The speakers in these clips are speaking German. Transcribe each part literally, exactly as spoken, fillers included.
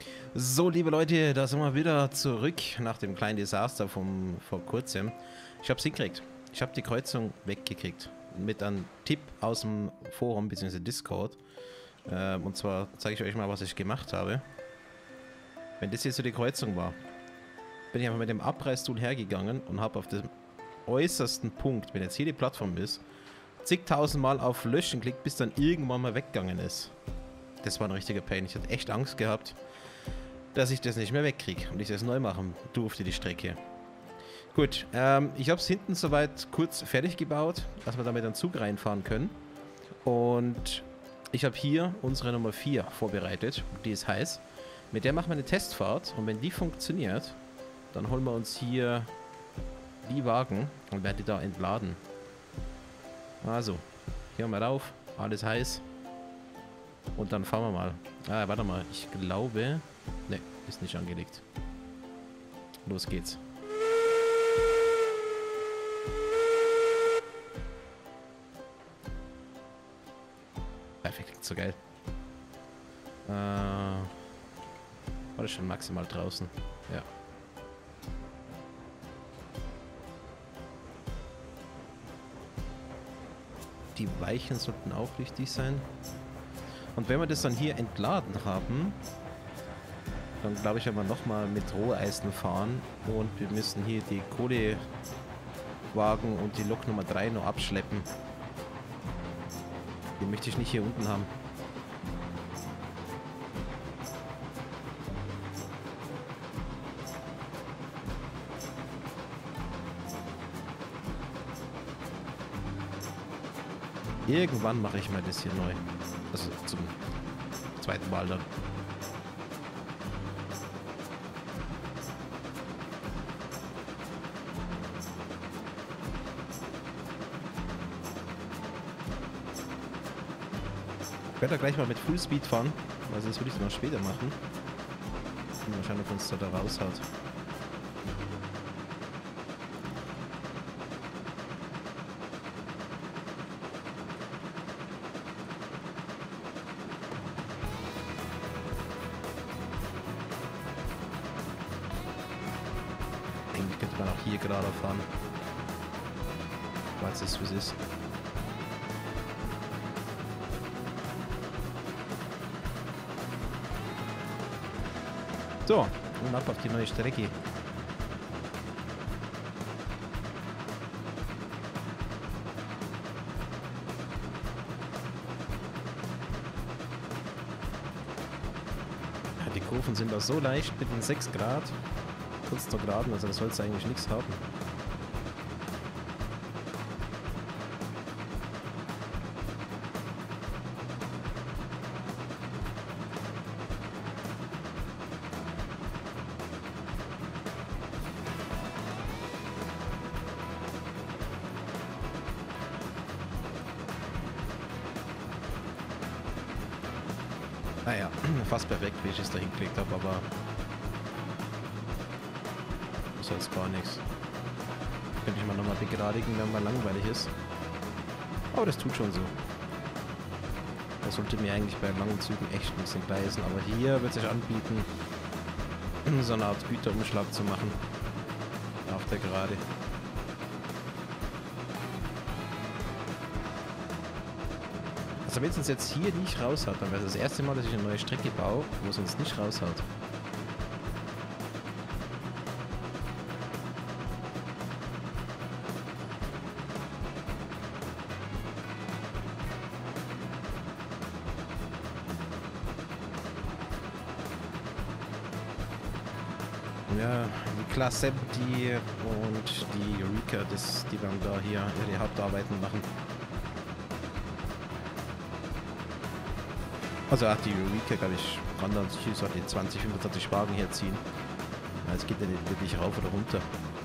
So, liebe Leute, da sind wir wieder zurück nach dem kleinen Desaster vom vor kurzem. Ich habe es hingekriegt. Ich habe die Kreuzung weggekriegt. Mit einem Tipp aus dem Forum bzw. Discord. Ähm, und zwar zeige ich euch mal, was ich gemacht habe. Wenn das jetzt so die Kreuzung war, bin ich einfach mit dem Abreißtool hergegangen und habe auf dem äußersten Punkt, wenn jetzt hier die Plattform ist, zigtausendmal auf Löschen geklickt, bis dann irgendwann mal weggegangen ist. Das war ein richtiger Pain. Ich hatte echt Angst gehabt, dass ich das nicht mehr wegkriege und ich das neu machen durfte, die Strecke. Gut, ähm, ich habe es hinten soweit kurz fertig gebaut, dass wir damit einen Zug reinfahren können. Und ich habe hier unsere Nummer vier vorbereitet, die ist heiß. Mit der machen wir eine Testfahrt und wenn die funktioniert, dann holen wir uns hier die Wagen und werden die da entladen. Also, hier haben wir rauf, alles heiß. Und dann fahren wir mal. Ah, warte mal, ich glaube... Ne, ist nicht angelegt. Los geht's. Perfekt, so geil. Äh, war das schon maximal draußen? Ja. Die Weichen sollten auch richtig sein. Und wenn wir das dann hier entladen haben, dann glaube ich, werden wir nochmal mit Roheisen fahren und wir müssen hier die Kohlewagen und die Lok Nummer drei noch abschleppen. Die möchte ich nicht hier unten haben. Irgendwann mache ich mal das hier neu. Also zum zweiten Mal dann. Ich werde da gleich mal mit Fullspeed fahren. Also das würde ich dann auch später machen. Und mal schauen, ob uns da, da raushaut. Eigentlich könnte man auch hier gerade fahren. Weil es ist, wie es ist. So, und ab auf die neue Strecke. Ja, die Kurven sind da so leicht mit den sechs Grad. Kurz zur Geraden, also das soll es eigentlich nichts haben. Naja, fast perfekt, wie ich es da hingeklickt habe, aber ist jetzt gar nichts. Könnte ich mal nochmal begradigen, wenn mal langweilig ist. Aber das tut schon so. Das sollte mir eigentlich bei langen Zügen echt ein bisschen gleisen, aber hier wird sich anbieten, so eine Art Güterumschlag zu machen. Auf der Gerade. Also wenn es uns jetzt hier nicht raushaut, dann wäre es das erste Mal, dass ich eine neue Strecke baue, wo es uns nicht raushaut. Ja, die Class siebzig und die Eureka, das, die werden da hier ihre Hauptarbeiten machen. Also ach, die Eureka, glaube ich, kann dann sich so die zwanzig, fünfundzwanzig Wagen herziehen. Ja, es geht ja nicht wirklich rauf oder runter.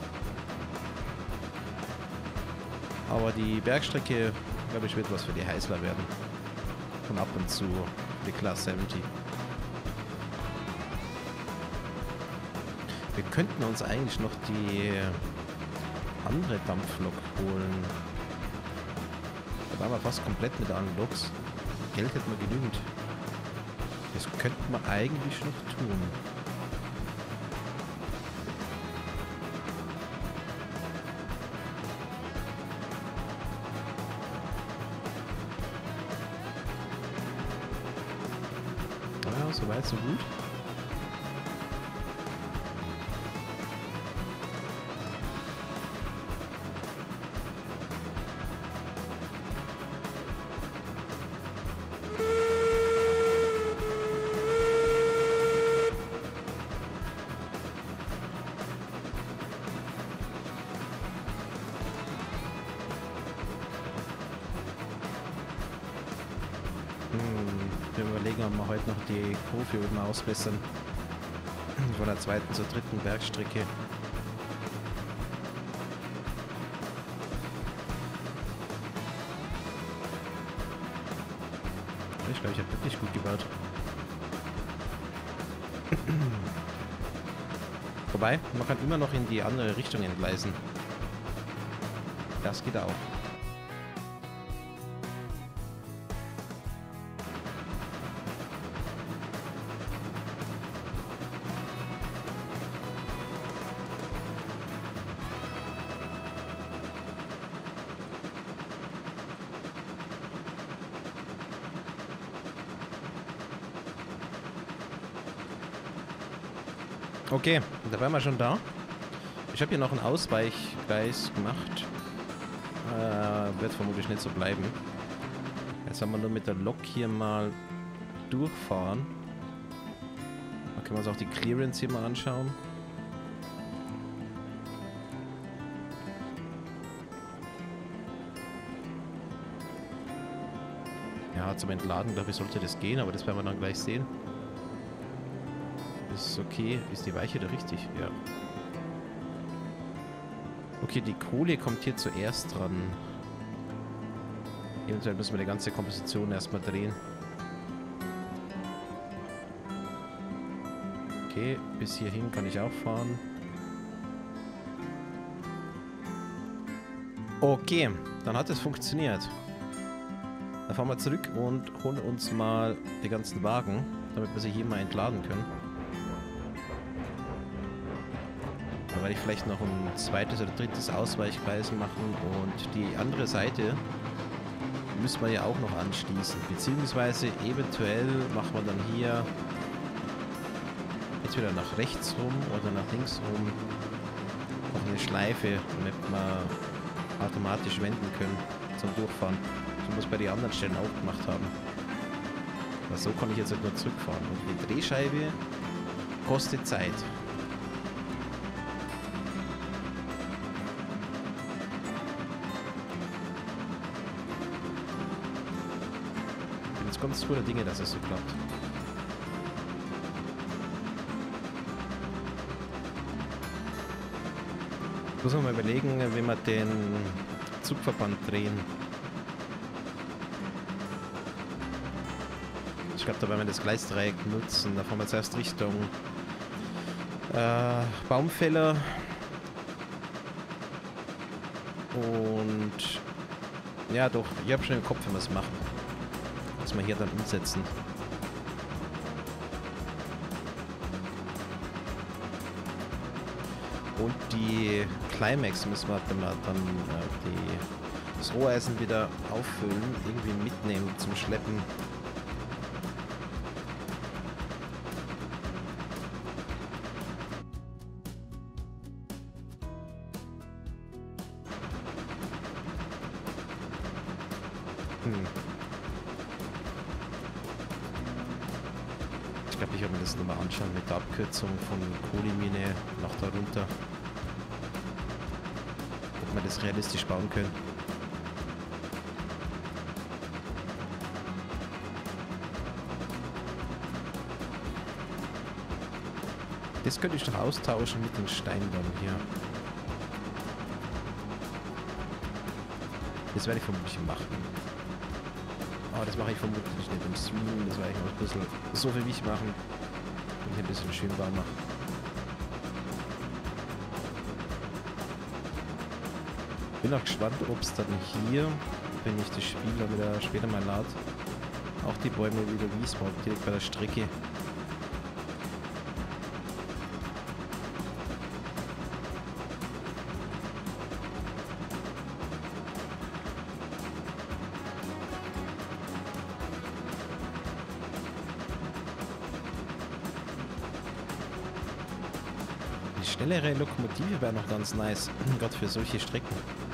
Aber die Bergstrecke, glaube ich, wird was für die Heißler werden. Und ab und zu die Class siebzig. Wir könnten uns eigentlich noch die andere Dampflok holen. Da waren wir fast komplett mit allen Loks. Geld hätten wir genügend. Das könnte man eigentlich noch tun. Ja, so weit, so gut. Wir überlegen, ob wir heute noch die Kurve oben ausbessern. Von der zweiten zur dritten Bergstrecke. Ich glaube, ich habe wirklich gut gebaut. Wobei, man kann immer noch in die andere Richtung entgleisen. Das geht auch. Okay, da wären wir schon da. Ich habe hier noch ein Ausweichgleis gemacht. Äh, wird vermutlich nicht so bleiben. Jetzt haben wir nur mit der Lok hier mal durchfahren. Da können wir uns auch die Clearance hier mal anschauen. Ja, zum Entladen, glaube ich, sollte das gehen, aber das werden wir dann gleich sehen. Ist okay. Ist die Weiche da richtig? Ja. Okay, die Kohle kommt hier zuerst dran. Eventuell müssen wir die ganze Komposition erstmal drehen. Okay, bis hierhin kann ich auch fahren. Okay, dann hat es funktioniert. Dann fahren wir zurück und holen uns mal die ganzen Wagen, damit wir sie hier mal entladen können. Da werde ich vielleicht noch ein zweites oder drittes Ausweichgleis machen und die andere Seite müssen wir ja auch noch anschließen. Beziehungsweise eventuell machen wir dann hier entweder nach rechts rum oder nach links rum noch eine Schleife, damit wir automatisch wenden können zum Durchfahren. So muss bei den anderen Stellen auch gemacht haben. Aber so kann ich jetzt halt nur zurückfahren. Und die Drehscheibe kostet Zeit. Ganz coole Dinge, dass es so klappt. Muss man mal überlegen, wie wir den Zugverband drehen. Ich glaube, da werden wir das Gleisdreieck nutzen. Da fahren wir zuerst Richtung äh, Baumfäller. Und ja, doch, ich habe schon im Kopf, wie wir es machen. Was wir hier dann umsetzen. Und die Climax müssen wir, wenn wir dann äh, die, das Roheisen wieder auffüllen, irgendwie mitnehmen zum Schleppen. Hm. Ich glaube, ich habe mir das nochmal anschauen mit der Abkürzung von Kohlemine nach da runter. Ob wir das realistisch bauen können. Das könnte ich doch austauschen mit den Steinbäumen hier. Das werde ich vermutlich machen. Aber das mache ich vermutlich nicht im Stream. Das werde ich noch ein bisschen so für mich machen. Und hier ein bisschen schön warm machen. Bin auch gespannt, ob es dann hier, wenn ich das Spiel dann wieder später mal lade, Auch die Bäume wieder Wiesbaden, direkt bei der Strecke. Die schnellere Lokomotive wäre noch ganz nice, gerade für solche Strecken.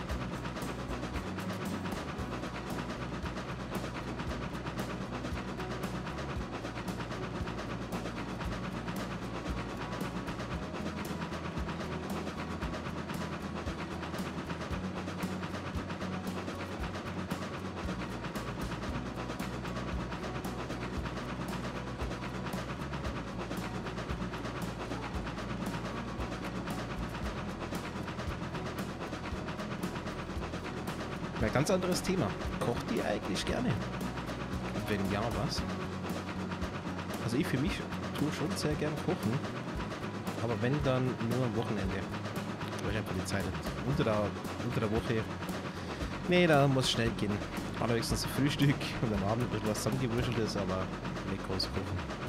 Ein ganz anderes Thema. Kocht ihr eigentlich gerne? Und wenn ja, was? Also ich für mich tue schon sehr gern kochen. Aber wenn, dann nur am Wochenende. Weil ich einfach die Zeit nicht. Unter der, unter der Woche. Nee, da muss schnell gehen. Allerhöchstens ein Frühstück und am Abend ein bisschen was zusammengewurschtelt, aber nicht groß kochen.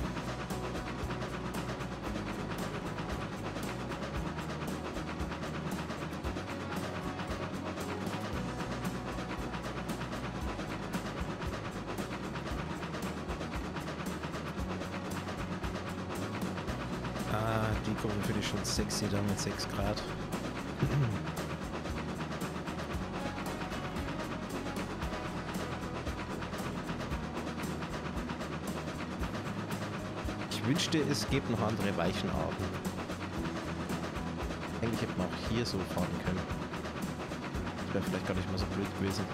Ah, die kommen für dich schon sexy da mit sechs Grad. Ich wünschte, es gibt noch andere Weichenarten. Eigentlich hätte man auch hier so fahren können. Das wäre vielleicht gar nicht mal so blöd gewesen.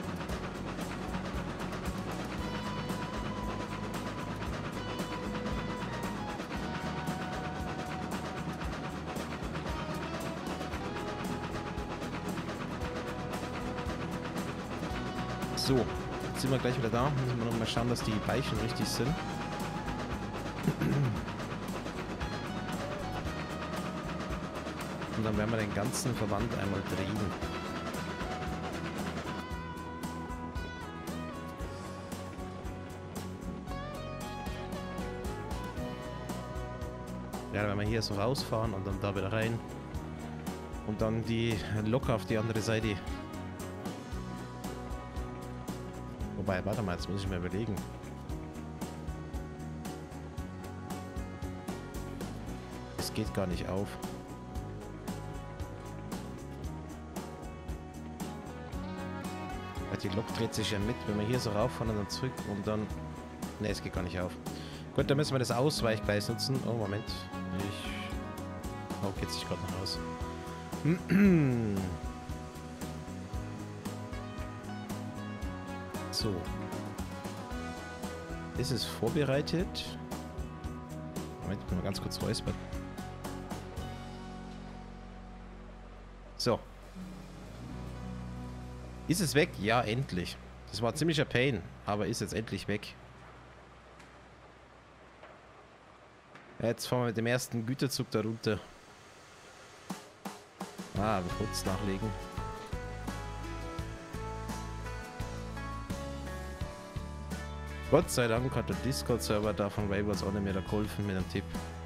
So, jetzt sind wir gleich wieder da. Müssen wir noch mal schauen, dass die Weichen richtig sind. Und dann werden wir den ganzen Verband einmal drehen. Ja, wenn wir hier so rausfahren und dann da wieder rein. Und dann die Lok auf die andere Seite. Wobei, warte mal, jetzt muss ich mir überlegen. Es geht gar nicht auf. Weil die Lok dreht sich ja mit, wenn wir hier so rauffahren und dann zurück und dann... Ne, es geht gar nicht auf. Gut, dann müssen wir das Ausweichgleis nutzen. Oh, Moment. Ich... Oh, geht sich gerade noch aus. So. Ist es vorbereitet? Moment, ich bin mal ganz kurz räuspern. So. Ist es weg? Ja, endlich. Das war ziemlicher Pain, aber ist jetzt endlich weg. Jetzt fahren wir mit dem ersten Güterzug da runter. Ah, kurz nachlegen. Gott sei Dank hat der Discord-Server da von Waywars auch nicht mehr da geholfen mit einem Tipp.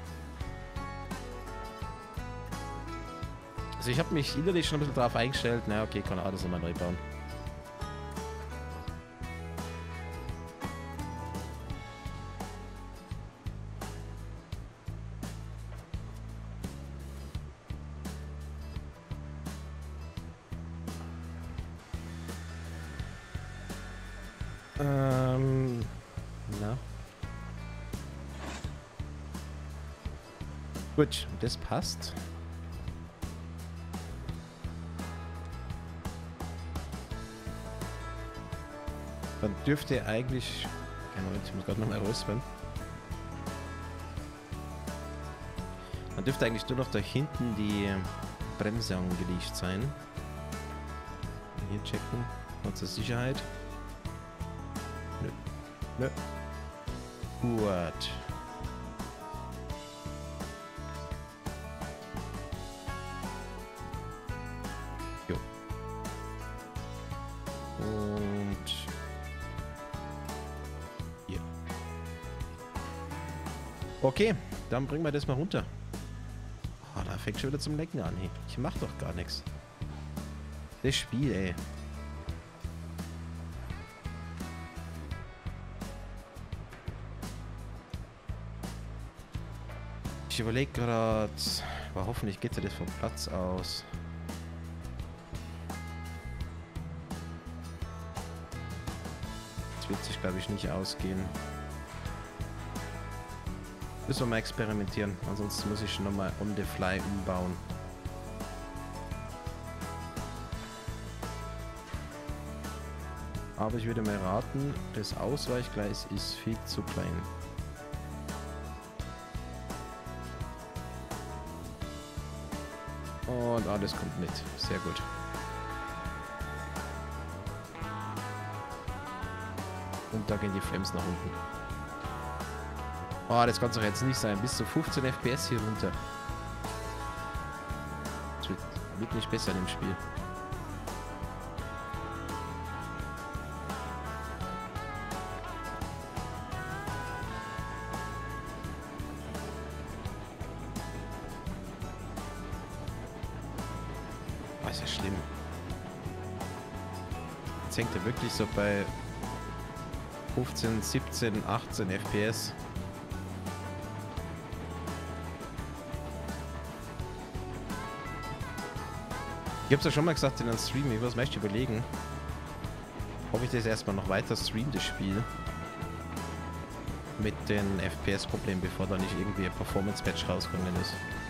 Also ich habe mich innerlich schon ein bisschen drauf eingestellt. Na okay, kann alles nochmal neu bauen. Ähm, na. Gut, das passt. Dann dürfte eigentlich... Ja, Moment, ich muss gerade nochmal räuspern. Dann dürfte eigentlich nur noch da hinten die Bremse angelegt sein. Hier checken. Und zur Sicherheit. Nö. Nö. Gut. Jo. Und hier. Okay, dann bringen wir das mal runter. Oh, da fängt schon wieder zum Lecken an. Hey. Ich mach doch gar nichts. Das Spiel, ey. Ich überlege gerade, aber hoffentlich geht ja das vom Platz aus. Das wird sich, glaube ich, nicht ausgehen. Müssen wir mal experimentieren, ansonsten muss ich nochmal on the fly umbauen. Aber ich würde mal raten, das Ausweichgleis ist viel zu klein. Und alles kommt mit. Sehr gut. Und da gehen die Frames nach unten. Oh, das kann doch jetzt nicht sein. Bis zu fünfzehn F P S hier runter. Das wird, wird nicht besser in dem Spiel. Oh, ist ja schlimm. Jetzt hängt er wirklich so bei fünfzehn, siebzehn, achtzehn F P S. Ich hab's ja schon mal gesagt in einem Stream, ich muss mir echt überlegen, ob ich das erstmal noch weiter stream, das Spiel. Mit den F P S-Problemen, bevor da nicht irgendwie ein Performance-Patch rausgekommen ist.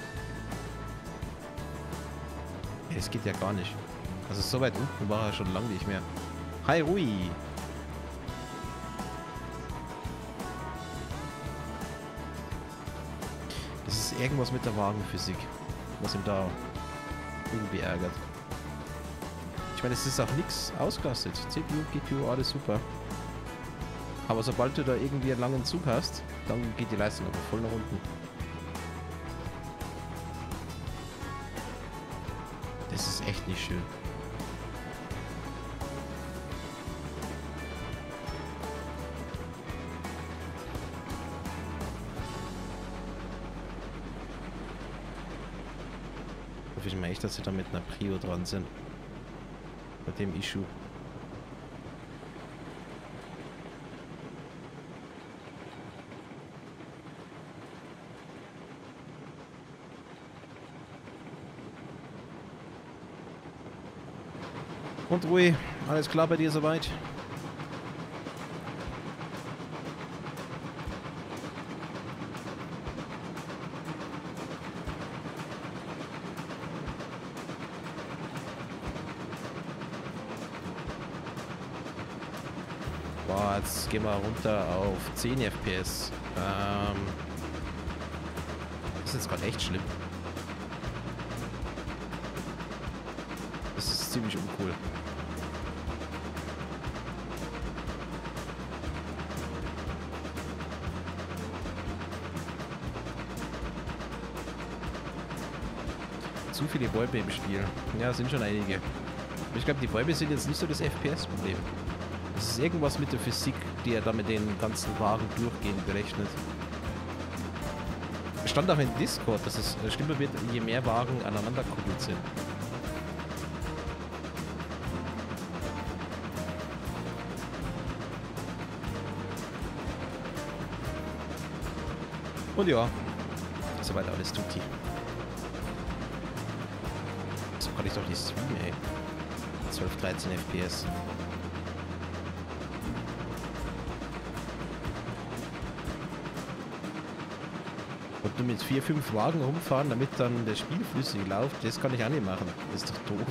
Ja, das geht ja gar nicht. Also so weit unten war er schon lange nicht mehr. Hi Rui! Das ist irgendwas mit der Wagenphysik, was ihm da irgendwie ärgert. Ich meine, es ist auch nichts ausgelastet. C P U, G P U, alles super. Aber sobald du da irgendwie einen langen Zug hast, dann geht die Leistung aber voll nach unten. Das ist echt nicht schön. Hoffe ich mal echt, dass sie da mit einer Prio dran sind. Bei dem Issue. Und Rui, alles klar bei dir soweit? Boah, jetzt gehen wir runter auf zehn F P S. Ähm, das ist jetzt gerade echt schlimm. Das ist ziemlich uncool. Zu viele Bäume im Spiel. Ja, sind schon einige. Aber ich glaube, die Bäume sind jetzt nicht so das F P S-Problem. Es ist irgendwas mit der Physik, die er da mit den ganzen Wagen durchgehend berechnet. Es stand auch in Discord, dass es schlimmer wird, je mehr Wagen aneinander koppelt sind. Und ja, soweit alles tutti. So kann ich doch nicht streamen, ey. zwölf, dreizehn F P S. Und nur mit vier, fünf Wagen rumfahren, damit dann das Spiel flüssig läuft, das kann ich auch nicht machen. Das ist doch doof.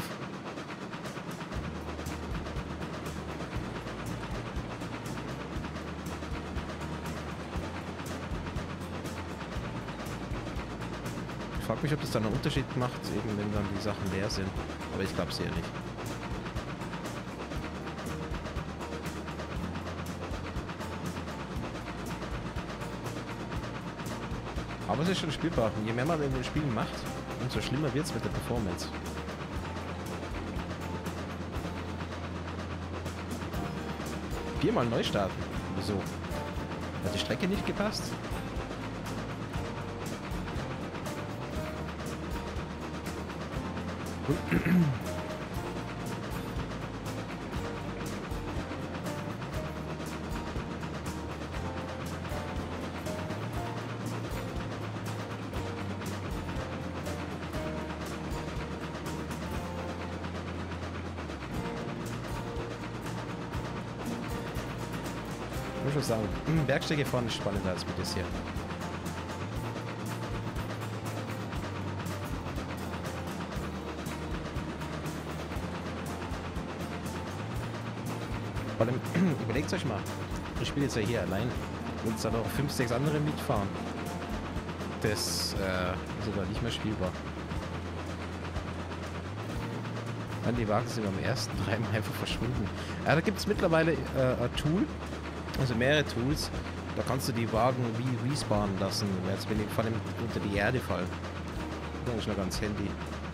Ich frage mich, ob das dann einen Unterschied macht, eben wenn dann die Sachen leer sind. Aber ich glaube es eher nicht. Aber es ist schon spielbar. Je mehr man in den Spielen macht, umso schlimmer wird es mit der Performance. Viermal neu starten. Wieso? Hat die Strecke nicht gepasst? Ich muss schon sagen, Bergstrecke fahren ist spannender als mit das hier. Vor allem, überlegt euch mal, ich spiele jetzt ja hier allein und es da noch fünf, sechs andere mitfahren. Das äh, ist sogar nicht mehr spielbar. Dann die Wagen sind beim ersten dreimal einfach verschwunden. Ja, da gibt es mittlerweile äh, ein Tool, also mehrere Tools, da kannst du die Wagen wie respawnen lassen, jetzt wenn die vor allem unter die Erde fallen. Das ist noch ganz handy.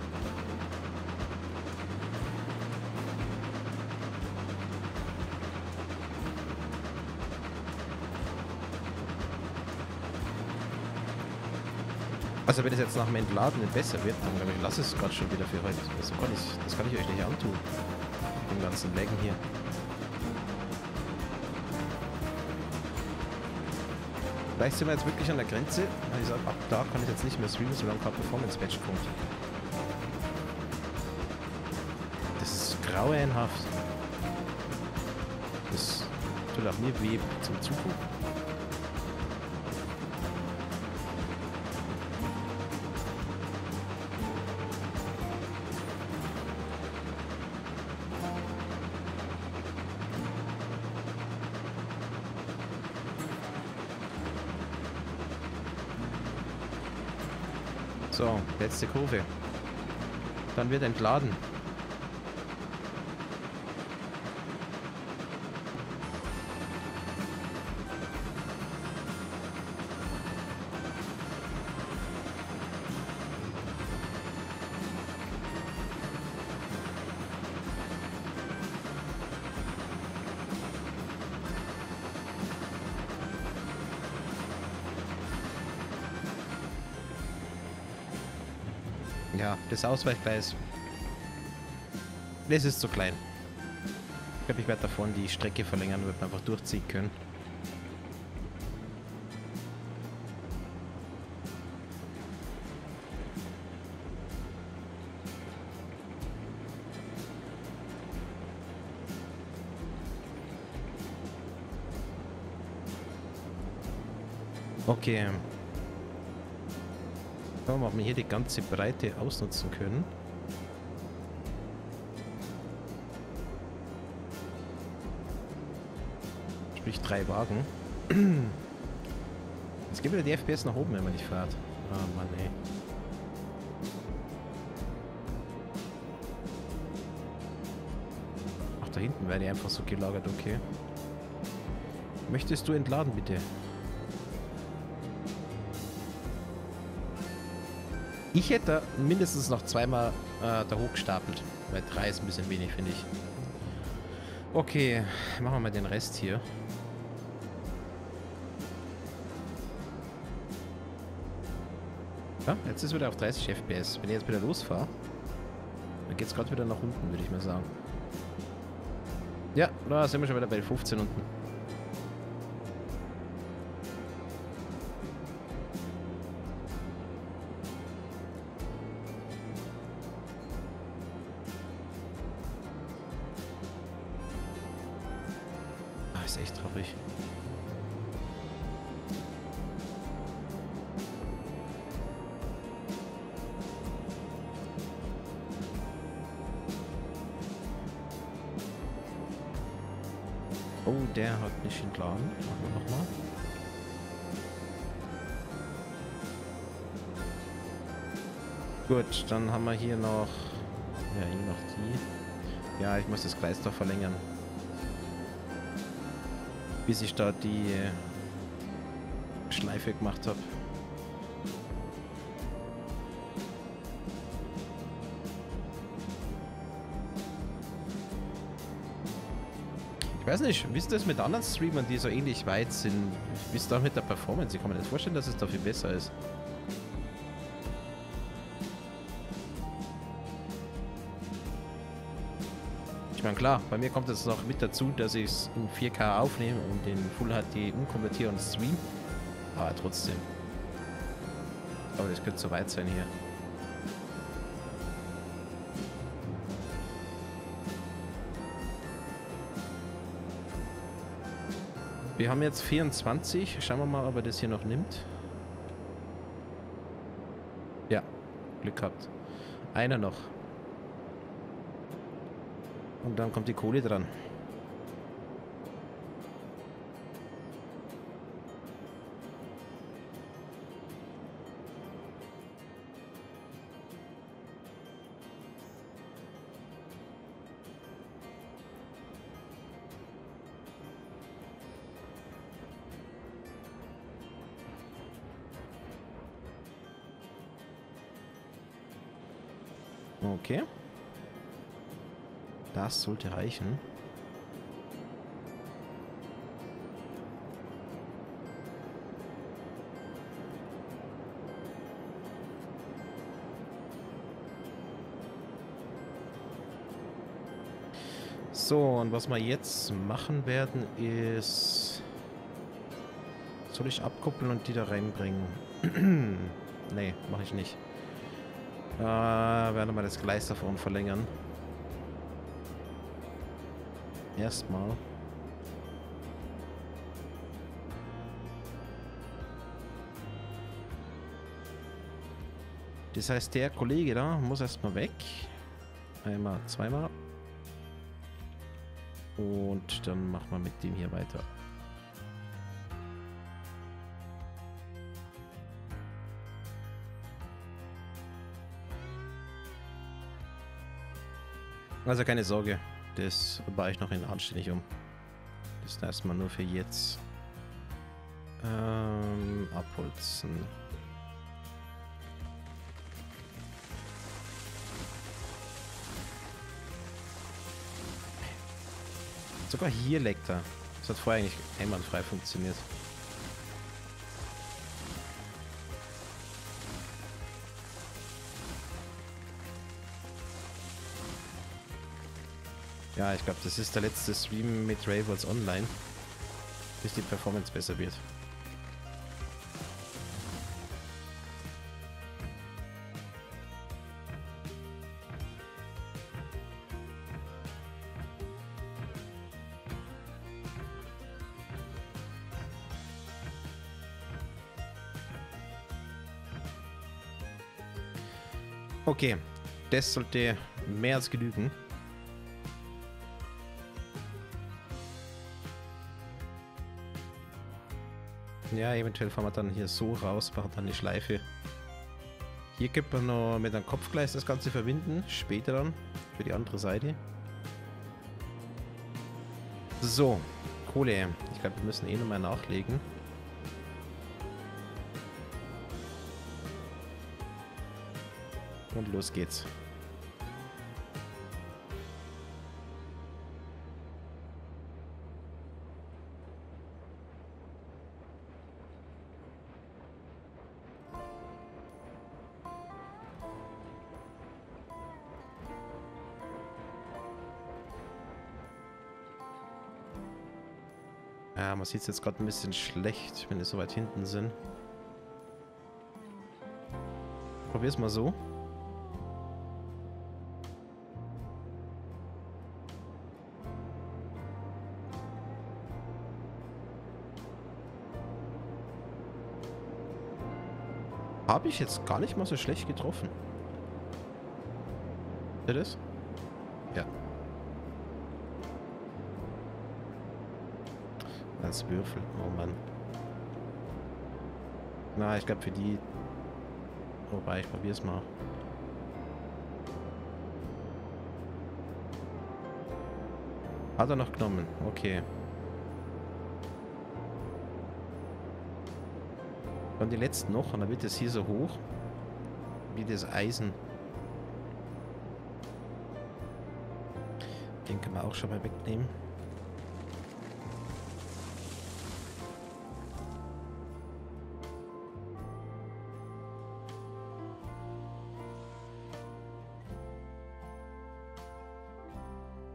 Also wenn es jetzt nach dem Entladen nicht besser wird, dann glaube ich, lasse es gerade schon wieder für heute. Das kann ich, das kann ich euch nicht antun. Den ganzen Laggen hier. Vielleicht sind wir jetzt wirklich an der Grenze. Ich sage, ab da kann ich jetzt nicht mehr streamen, solange kein Performance-Patch kommt. Das ist grauenhaft. Das tut auch mir weh zum Zugucken. So, letzte Kurve. Dann wird entladen. Ja, das Ausweichgleis. Das ist zu klein. Ich glaube, ich werde davon die Strecke verlängern, damit wir einfach durchziehen können. Okay. Schauen wir mal, ob wir hier die ganze Breite ausnutzen können. Sprich drei Wagen. Jetzt geht wieder die F P S nach oben, wenn man nicht fährt. Ah Mann, ey. Ach, da hinten wäre die einfach so gelagert, okay. Möchtest du entladen, bitte? Ich hätte mindestens noch zweimal äh, da hochgestapelt, weil drei ist ein bisschen wenig, finde ich. Okay, machen wir mal den Rest hier. Ja, jetzt ist wieder auf dreißig F P S. Wenn ich jetzt wieder losfahre, dann geht es gerade wieder nach unten, würde ich mal sagen. Ja, da sind wir schon wieder bei fünfzehn unten. Ist echt traurig. Oh, der hat nicht entladen. Machen wir nochmal. Gut, dann haben wir hier noch... Ja, hier noch die. Ja, ich muss das Gleis doch verlängern. Bis ich da die Schleife gemacht habe. Ich weiß nicht, wie ist das mit anderen Streamern, die so ähnlich weit sind? Wie ist da mit der Performance? Ich kann mir nicht vorstellen, dass es da viel besser ist. Ich meine, klar, bei mir kommt es noch mit dazu, dass ich es in vier K aufnehme und in Full H D umkonvertiere und stream. Aber trotzdem. Aber das könnte so weit sein hier. Wir haben jetzt vierundzwanzig. Schauen wir mal, ob er das hier noch nimmt. Ja, Glück gehabt. Einer noch. Und dann kommt die Kohle dran. Okay. Das sollte reichen. So, und was wir jetzt machen werden, ist... Soll ich abkuppeln und die da reinbringen? Nee, mache ich nicht. Äh, werden wir das Gleis da vorne verlängern. Erstmal. Das heißt, der Kollege da muss erstmal weg. Einmal, zweimal. Und dann machen wir mit dem hier weiter. Also keine Sorge, das baue ich noch in anständig um. Das ist erstmal nur für jetzt. Ähm, abholzen. Sogar hier leckt er. Das hat vorher eigentlich einwandfrei funktioniert. Ja, ich glaube, das ist der letzte Stream mit Rivals Online, bis die Performance besser wird. Okay, das sollte mehr als genügen. Ja, eventuell fahren wir dann hier so raus, machen dann die Schleife. Hier könnte man noch mit einem Kopfgleis das Ganze verbinden, später dann, für die andere Seite. So, Kohle. Ich glaube, wir müssen eh nochmal nachlegen. Und los geht's. Ja, man sieht es jetzt gerade ein bisschen schlecht, wenn wir so weit hinten sind. Probier's mal so. Habe ich jetzt gar nicht mal so schlecht getroffen. Seht ihr das? Ja. Als Würfel. Oh Mann. Na, ich glaube für die... Wobei, ich probier's mal. Hat er noch genommen? Okay. Und die letzten noch, und dann wird es hier so hoch wie das Eisen. Den können wir auch schon mal wegnehmen.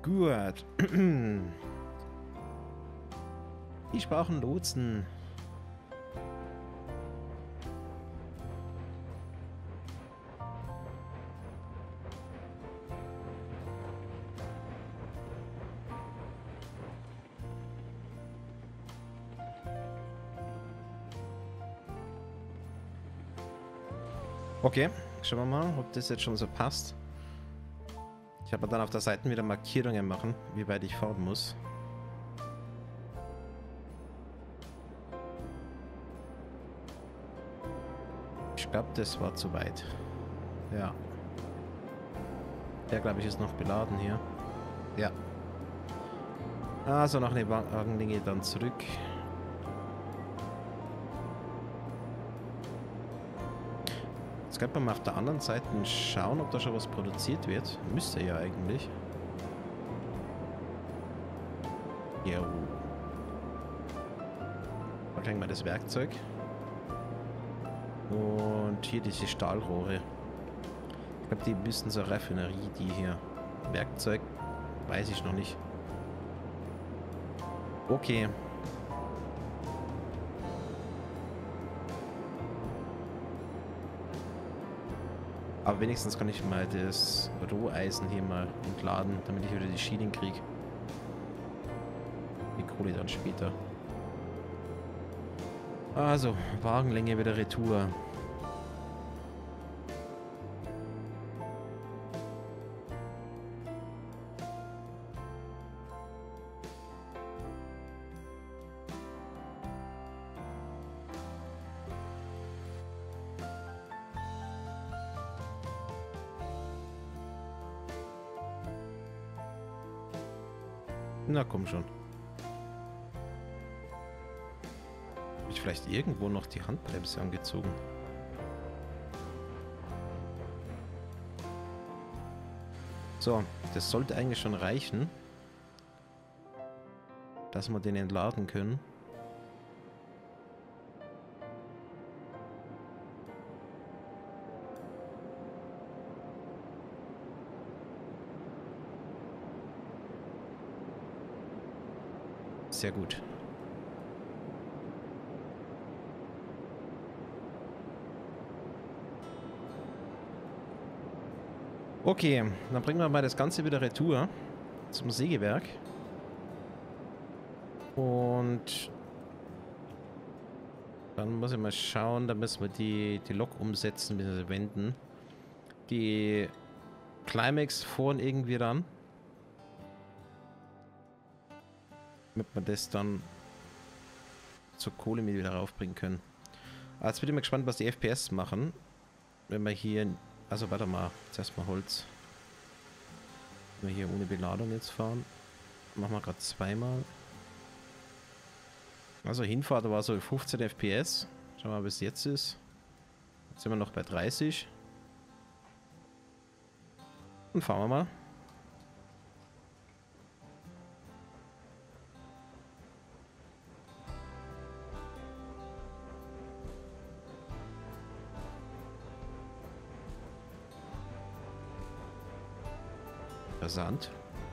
Gut. Ich brauche einen Lotsen. Okay, schauen wir mal, ob das jetzt schon so passt. Ich habe dann auf der Seite wieder Markierungen machen, wie weit ich fahren muss. Ich glaube, das war zu weit. Ja. Der, glaube ich, ist noch beladen hier. Ja. Also noch eine Wagenlinie dann zurück. Jetzt könnte man mal auf der anderen Seite schauen, ob da schon was produziert wird. Müsste ja eigentlich. Jo. Da kriegen wir das Werkzeug. Und hier diese Stahlrohre. Ich glaube, die müssen zur Raffinerie, die hier. Werkzeug, weiß ich noch nicht. Okay. Aber wenigstens kann ich mal das Roheisen hier mal entladen, damit ich wieder die Schienen kriege. Die Kohle dann später. Also, Wagenlänge wieder Retour. Na komm schon. Habe ich vielleicht irgendwo noch die Handbremse angezogen? So, das sollte eigentlich schon reichen, dass wir den entladen können. Sehr gut. Okay, dann bringen wir mal das Ganze wieder retour zum Sägewerk. Und dann muss ich mal schauen, da müssen wir die, die Lok umsetzen, bzw. wenden. Die Climax vorn irgendwie ran. Damit wir das dann zur Kohle mit wieder raufbringen können. Aber jetzt bin ich mal gespannt, was die F P S machen. Wenn wir hier... Also warte mal, jetzt erstmal Holz. Wenn wir hier ohne Beladung jetzt fahren. Machen wir gerade zweimal. Also Hinfahrt war so fünfzehn F P S. Schauen wir mal, wie es jetzt ist. Jetzt sind wir noch bei dreißig. Und fahren wir mal. Interessant.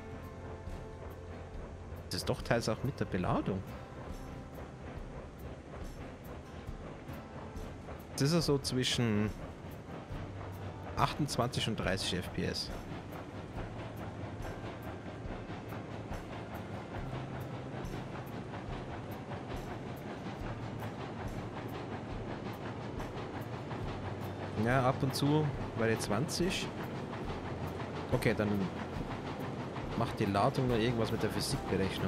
Das ist doch teils auch mit der Beladung. Das ist ja so zwischen achtundzwanzig und dreißig F P S. Ja, ab und zu bei der zwanzig. Okay, dann macht die Ladung nur irgendwas mit der Physikberechnung.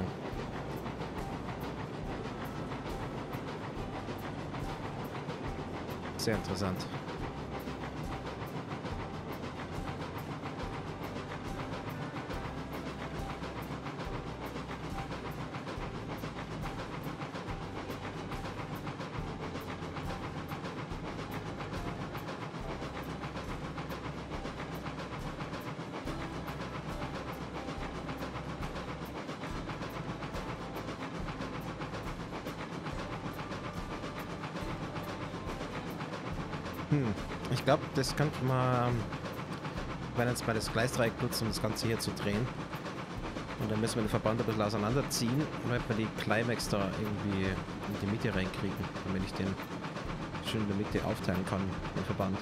Sehr interessant. Hm, ich glaube, das könnte man, wenn jetzt mal das Gleisdreieck nutzen, um das Ganze hier zu drehen. Und dann müssen wir den Verband ein bisschen auseinanderziehen, damit wir die Climax da irgendwie in die Mitte reinkriegen, damit ich den schön in der Mitte aufteilen kann, den Verband.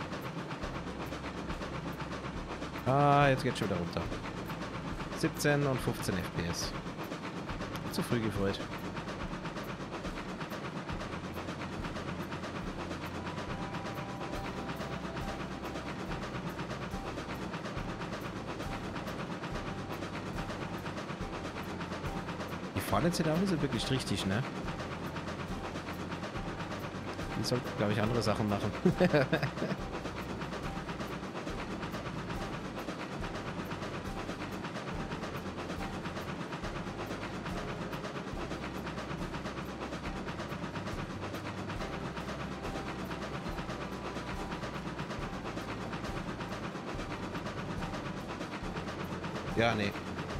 Ah, jetzt geht's schon wieder runter. siebzehn und fünfzehn F P S. Zu früh gefreut. Die fahren jetzt auch nicht so wirklich richtig, ne? Die sollten, glaube ich, andere Sachen machen. Ja, nee.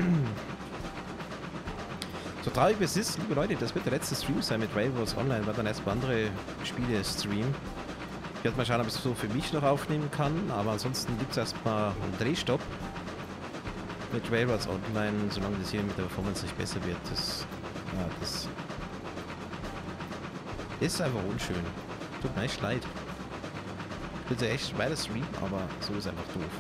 So traurig wie es ist, liebe Leute, das wird der letzte Stream sein mit Railroads Online, weil dann erstmal andere Spiele streamen. Ich werde mal schauen, ob ich es so für mich noch aufnehmen kann, aber ansonsten gibt es erstmal einen Drehstopp mit Railroads Online, solange das hier mit der Performance nicht besser wird. Das, ja, das ist einfach unschön. Tut mir echt leid. Ich würde echt weiter streamen, aber so ist einfach doof.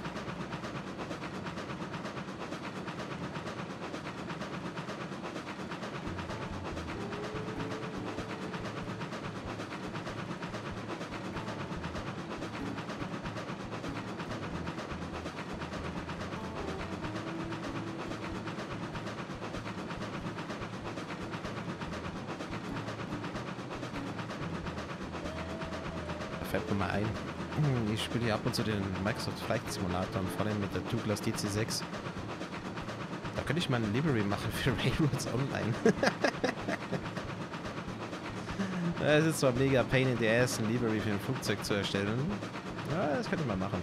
Fällt mir mal ein. Ich spiele hier ab und zu den Microsoft Flight Simulator und vor allem mit der Douglas D C sechs. Da könnte ich mal eine Livery machen für Railroads Online. Es ist zwar mega pain in the ass, ein Livery für ein Flugzeug zu erstellen. Ja, das könnte man machen.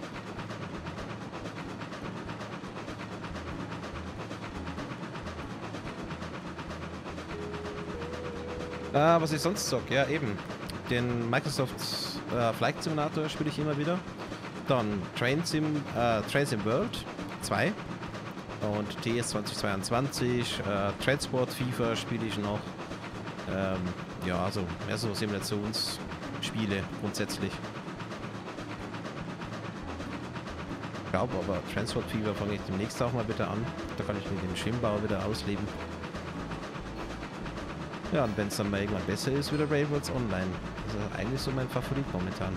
Ah, was ich sonst sag, ja eben. Den Microsoft äh, Flight Simulator spiele ich immer wieder. Dann Train Sim, äh, Train Sim World zwei und T S zwanzig zweiundzwanzig, äh, Transport FIFA spiele ich noch. Ähm, ja, also mehr so Simulationsspiele grundsätzlich. Ich glaube aber Transport FIFA fange ich demnächst auch mal bitte an. Da kann ich mit dem Schwimmbau wieder ausleben. Ja, und wenn es dann mal irgendwann besser ist, wieder Railroads Online. Das ist eigentlich so mein Favorit momentan.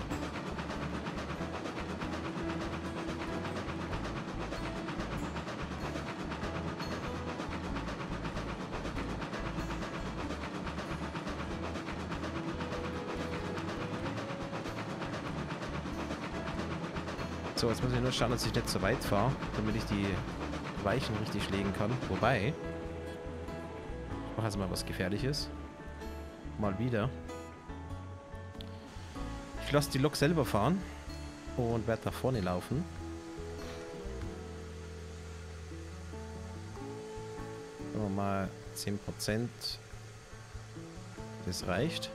So, jetzt muss ich nur schauen, dass ich nicht so weit fahre, damit ich die Weichen richtig legen kann. Wobei, ich mache jetzt mal was Gefährliches. Mal wieder. Ich lasse die Lok selber fahren und werde nach vorne laufen. Sagen wir mal zehn Prozent. Das reicht.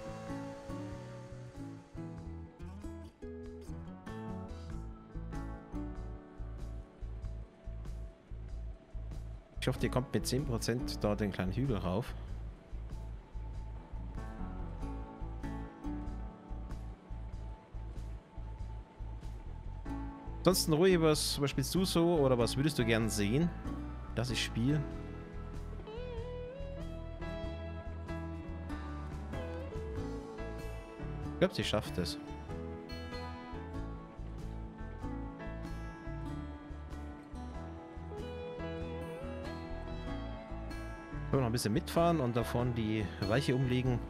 Ich hoffe, ihr kommt mit zehn Prozent da den kleinen Hügel rauf. Ansonsten, Rui, was, was spielst du so oder was würdest du gern sehen, dass ich spiele? Ich glaube, sie schafft es. Können wir noch ein bisschen mitfahren und davon die Weiche umlegen.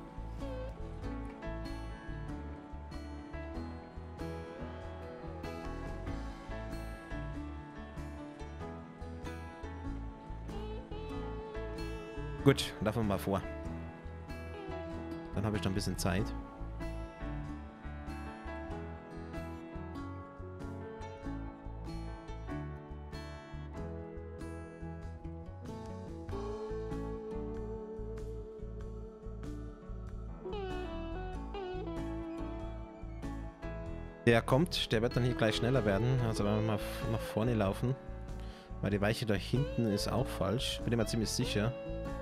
Gut, laufen wir mal vor. Dann habe ich noch ein bisschen Zeit. Der kommt, der wird dann hier gleich schneller werden. Also wenn wir mal nach vorne laufen. Weil die Weiche da hinten ist auch falsch. Bin ich mir ziemlich sicher.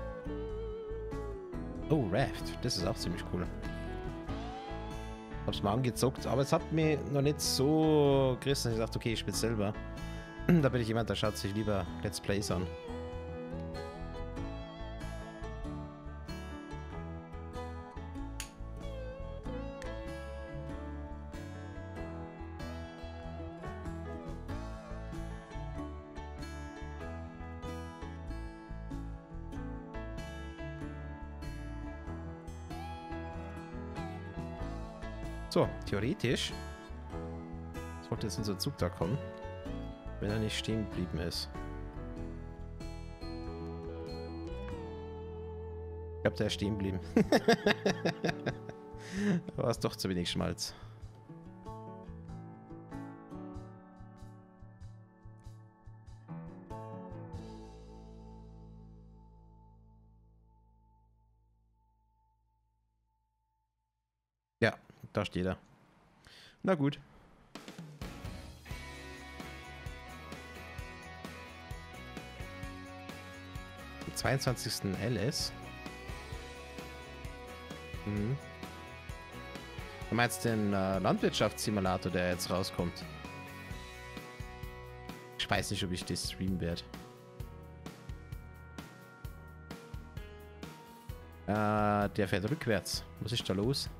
Oh, Raft. Das ist auch ziemlich cool. Hab's mal angezockt, aber es hat mich noch nicht so gerissen, dass ich dachte, okay, ich spiele selber. Da bin ich jemand, der schaut sich lieber Let's Plays an. So, theoretisch sollte jetzt unser Zug da kommen, wenn er nicht stehen geblieben ist. Ich glaube, der ist stehen geblieben. Da war es doch zu wenig Schmalz. Ja, da steht er. Na gut. Am zweiundzwanzigsten L S. Mhm. Du meinst den äh, Landwirtschaftssimulator, der jetzt rauskommt? Ich weiß nicht, ob ich das streamen werde. Äh, der fährt rückwärts. Was ist da los?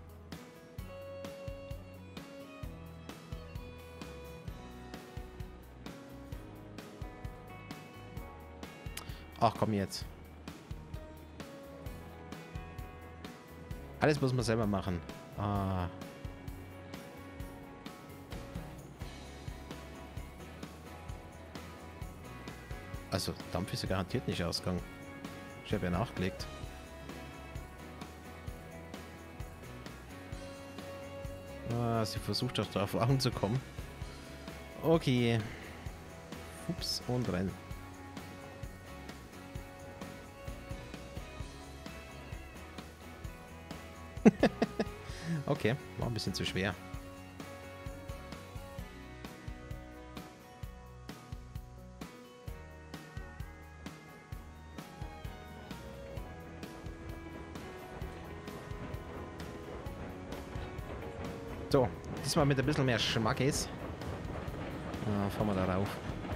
Ach komm jetzt. Alles muss man selber machen. Ah. Also, Dampf ist ja garantiert nicht ausgegangen. Ich habe ja nachgelegt. Ah, sie versucht doch darauf anzukommen. Okay. Ups, und rein. Okay, war ein bisschen zu schwer. So, diesmal mit ein bisschen mehr Schmackes. Ah, fahren wir da rauf.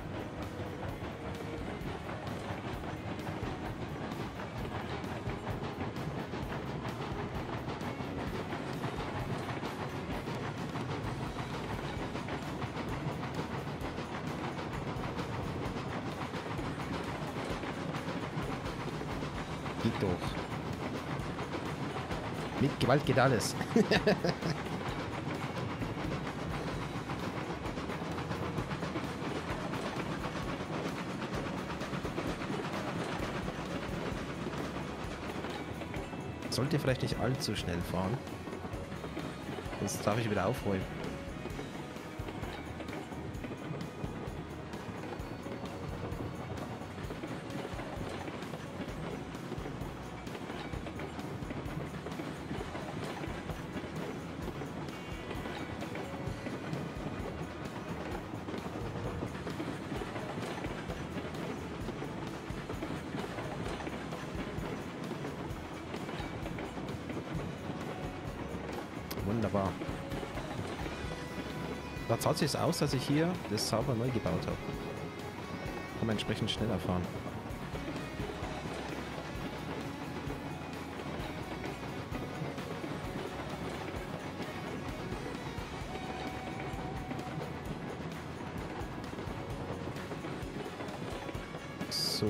Geht doch. Mit Gewalt geht alles. Sollte vielleicht nicht allzu schnell fahren. Sonst darf ich wieder aufräumen. Wunderbar. Da zahlt sich aus, dass ich hier das sauber neu gebaut habe. Kann man entsprechend schneller fahren. So.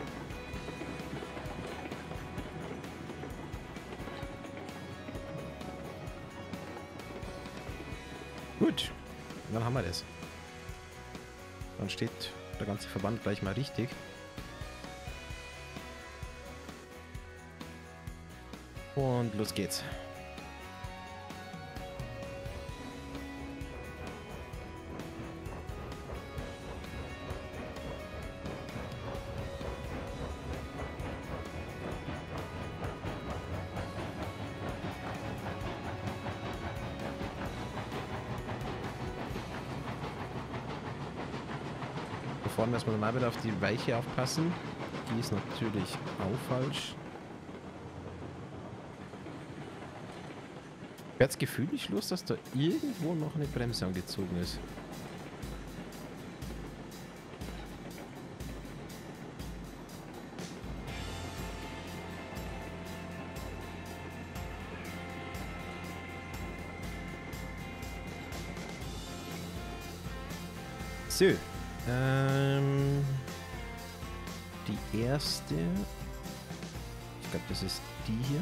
Gut, dann haben wir das. Dann steht der ganze Verband gleich mal richtig. Und los geht's. Da vorne müssen wir mal wieder auf die Weiche aufpassen. Die ist natürlich auch falsch. Ich habe das Gefühl, ich los, dass da irgendwo noch eine Bremse angezogen ist. So. Ähm, die erste. Ich glaube, das ist die hier.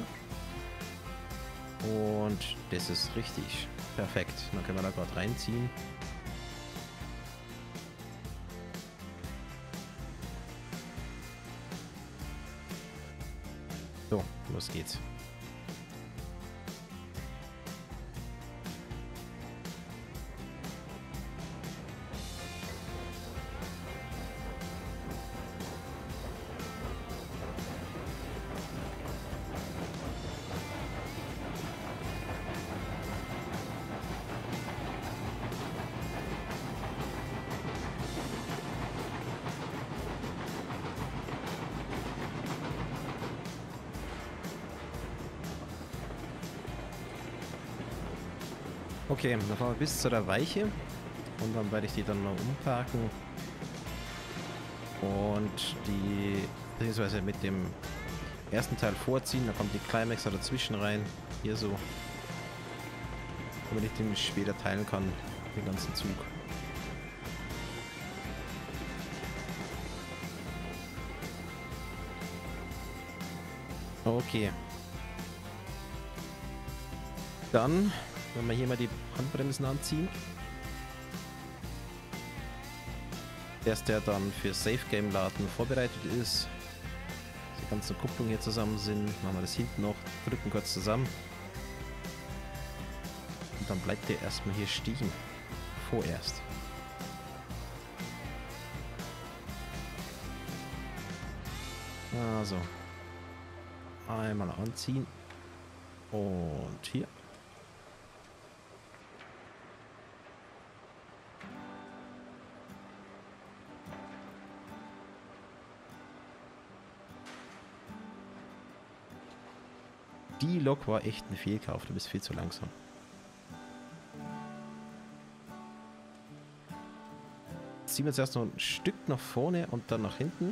Und das ist richtig. Perfekt. Dann können wir da gerade reinziehen. So, los geht's. Okay, dann fahren wir bis zu der Weiche und dann werde ich die dann noch umparken und die, beziehungsweise mit dem ersten Teil vorziehen, dann kommt die Climax dazwischen rein, hier so, damit ich den später teilen kann, den ganzen Zug. Okay. Dann, wenn wir hier mal die Handbremsen anziehen, dass der dann für Safe Game Laden vorbereitet ist. Die ganzen Kupplungen hier zusammen sind, machen wir das hinten noch, drücken kurz zusammen. Und dann bleibt der erstmal hier stehen. Vorerst. Also. Einmal anziehen. Und hier. Die Lok war echt ein Fehlkauf, du bist viel zu langsam. Jetzt ziehen wir jetzt erst noch ein Stück nach vorne und dann nach hinten.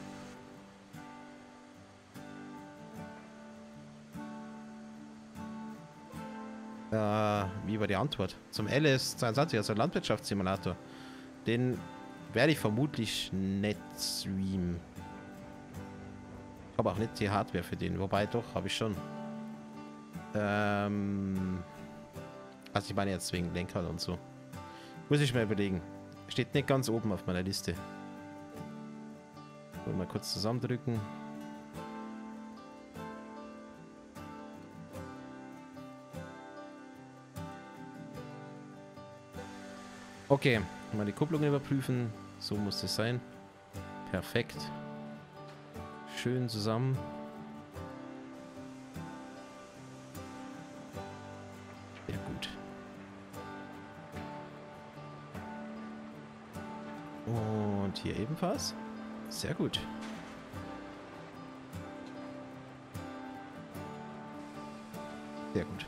Äh, wie war die Antwort? Zum L S zweiundzwanzig, also Landwirtschaftssimulator. Den werde ich vermutlich nicht streamen. Ich habe auch nicht die Hardware für den, wobei doch, habe ich schon. Ähm, also ich meine jetzt wegen Lenkrad und so. Muss ich mir überlegen. Steht nicht ganz oben auf meiner Liste. So, mal kurz zusammendrücken. Okay, mal die Kupplung überprüfen. So muss es sein. Perfekt. Schön zusammen. Sehr gut. Und hier ebenfalls. Sehr gut. Sehr gut.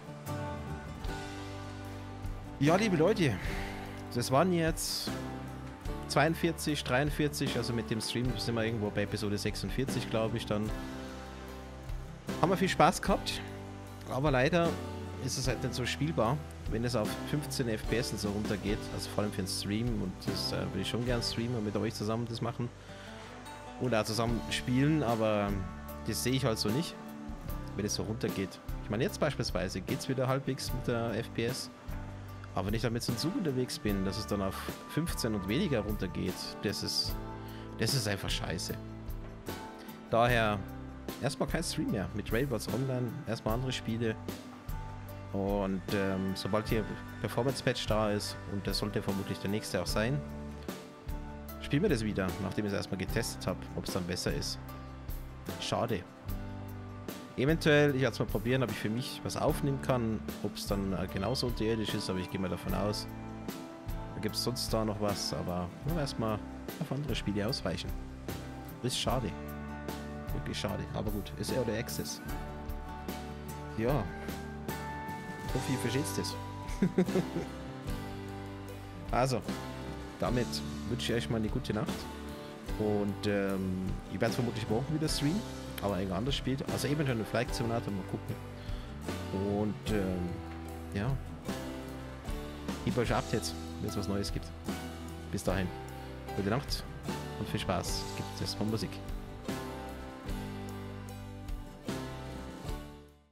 Ja, liebe Leute. Das waren jetzt zweiundvierzig, dreiundvierzig, also mit dem Stream sind wir irgendwo bei Episode sechsundvierzig, glaube ich, dann haben wir viel Spaß gehabt, aber leider ist es halt nicht so spielbar, wenn es auf fünfzehn F P S und so runtergeht, also vor allem für den Stream, und das äh, will ich schon gern streamen und mit euch zusammen das machen oder auch zusammen spielen, aber das sehe ich halt so nicht, wenn es so runtergeht. Ich meine, jetzt beispielsweise geht es wieder halbwegs mit der F P S. Aber wenn ich damit so ein Zug unterwegs bin, dass es dann auf fünfzehn und weniger runtergeht, das ist, das ist einfach scheiße. Daher erstmal kein Stream mehr mit Railbirds Online, erstmal andere Spiele. Und ähm, sobald hier Performance-Patch da ist, und das sollte vermutlich der nächste auch sein, spielen wir das wieder, nachdem ich es erstmal getestet habe, ob es dann besser ist. Schade. Eventuell, ich werde es mal probieren, ob ich für mich was aufnehmen kann, ob es dann äh, genauso unterirdisch ist, aber ich gehe mal davon aus. gibt es sonst da noch was, aber nur erstmal auf andere Spiele ausweichen. Ist schade. Wirklich schade. Aber gut, ist Early Access. Ja. Ich hoffe, ihr versteht das. Also, damit wünsche ich euch mal eine gute Nacht. Und ähm, ich werde vermutlich morgen wieder streamen, aber ein anderes Spiel. Also eventuell eine Flight Simulator, mal gucken. Und ähm, ja. Gebt euch Updates, wenn es was Neues gibt. Bis dahin. Gute Nacht und viel Spaß gibt es von Musik.